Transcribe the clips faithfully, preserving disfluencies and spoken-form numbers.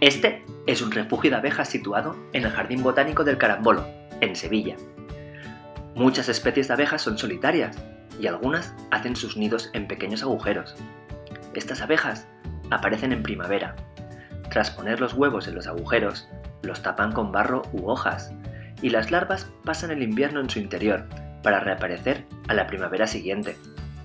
Este es un refugio de abejas situado en el Jardín Botánico del Carambolo, en Sevilla. Muchas especies de abejas son solitarias y algunas hacen sus nidos en pequeños agujeros. Estas abejas aparecen en primavera. Tras poner los huevos en los agujeros, los tapan con barro u hojas y las larvas pasan el invierno en su interior para reaparecer a la primavera siguiente.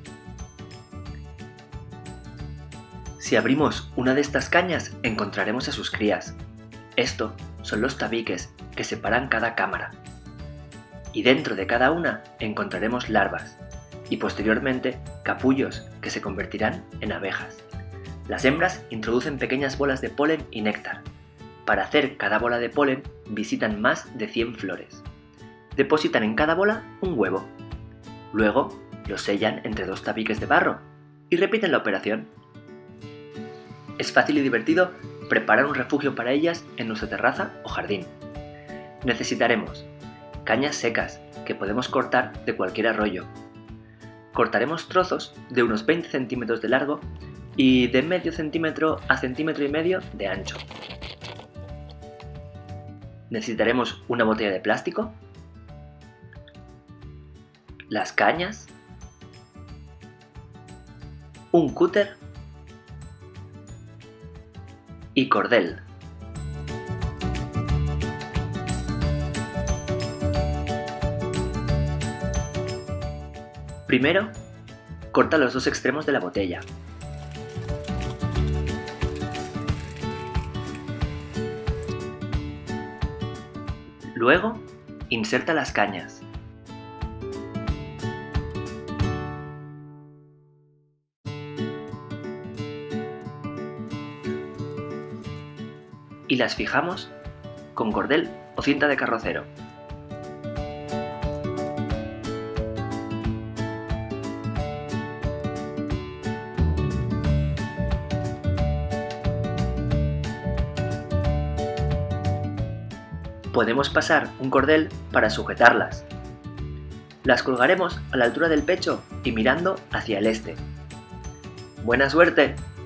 Si abrimos una de estas cañas encontraremos a sus crías. Estos son los tabiques que separan cada cámara. Y dentro de cada una encontraremos larvas y posteriormente capullos que se convertirán en abejas. Las hembras introducen pequeñas bolas de polen y néctar. Para hacer cada bola de polen visitan más de cien flores. Depositan en cada bola un huevo. Luego los sellan entre dos tabiques de barro y repiten la operación. Es fácil y divertido preparar un refugio para ellas en nuestra terraza o jardín. Necesitaremos cañas secas que podemos cortar de cualquier arroyo. Cortaremos trozos de unos veinte centímetros de largo y de medio centímetro a centímetro y medio de ancho. Necesitaremos una botella de plástico, las cañas, un cúter y cordel. Primero, corta los dos extremos de la botella. Luego, inserta las cañas. Y las fijamos con cordel o cinta de carrocero. Podemos pasar un cordel para sujetarlas. Las colgaremos a la altura del pecho y mirando hacia el este. ¡Buena suerte!